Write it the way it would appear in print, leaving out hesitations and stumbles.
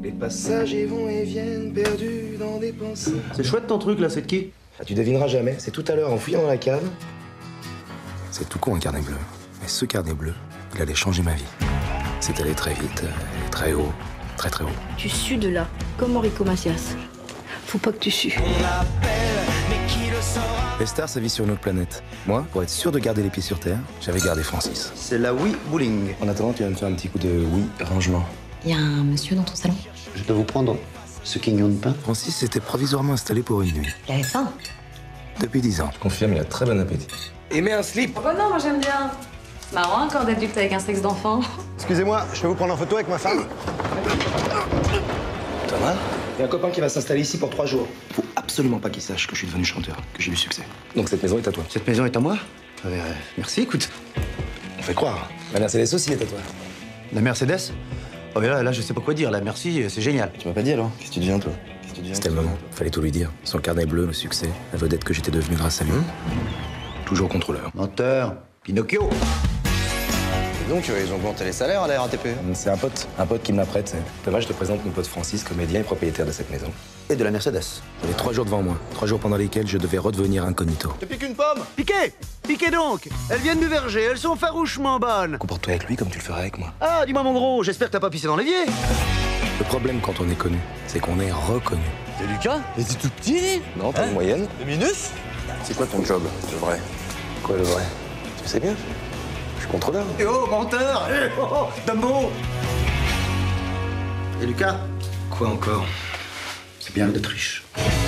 Les passagers vont et viennent, perdus dans des pensées. C'est chouette ton truc là, c'est de qui? Ah, tu devineras jamais, c'est tout à l'heure en fouillant dans la cave. C'est tout con un carnet bleu. Mais ce carnet bleu, il allait changer ma vie. C'est allé très vite, très haut, très très haut. Tu sues de là, comme Enrico Macias. Faut pas que tu sues. Les stars, ça vit sur une autre planète. Moi, pour être sûr de garder les pieds sur terre, j'avais gardé Francis. C'est la oui bowling. En attendant, tu vas me faire un petit coup de oui rangement. Il y a un monsieur dans ton salon. Je dois vous prendre ce quignon de pain. Francis s'était provisoirement installé pour une nuit. Il avait faim. Depuis 10 ans. Je confirme, il a très bon appétit. Et mets un slip. Oh bah non, moi j'aime bien. C'est marrant encore d'adulte avec un sexe d'enfant. Excusez-moi, je peux vous prendre en photo avec ma femme? Thomas, il y a un copain qui va s'installer ici pour 3 jours. Faut absolument pas qu'il sache que je suis devenu chanteur, que j'ai du succès. Donc cette maison est à toi. Cette maison est à moi? Merci, écoute. On fait croire. La Mercedes aussi est à toi. La Mercedes? Oh mais là, je sais pas quoi dire. La merci, c'est génial. Tu m'as pas dit alors? Qu'est-ce que tu deviens, toi? C'était le moment. Fallait tout lui dire. Son carnet bleu, le succès, la vedette que j'étais devenu grâce à lui. Toujours contrôleur. Menteur. Pinocchio. Et donc, ils ont augmenté les salaires à la RATP. C'est un pote qui me la prête. Thomas, je te présente mon pote Francis, comédien et propriétaire de cette maison. Et de la Mercedes. J'avais 3 jours devant moi. 3 jours pendant lesquels je devais redevenir incognito. Tu piques une pomme? Piquez! Piquez donc! Elles viennent du verger, elles sont farouchement bonnes. Comporte-toi avec lui comme tu le ferais avec moi. Ah, dis-moi mon gros, j'espère que t'as pas pissé dans l'évier. Le problème quand on est connu, c'est qu'on est reconnu. T'es Lucas? Mais t'es tout petit? Non, t'as une moyenne. Le minus? C'est quoi ton job, le vrai? Quoi le vrai? Tu sais bien. Je suis contrôleur. Eh oh, menteur! Eh oh, Dumbo! Et Lucas? Quoi encore? C'est bien d'être riche.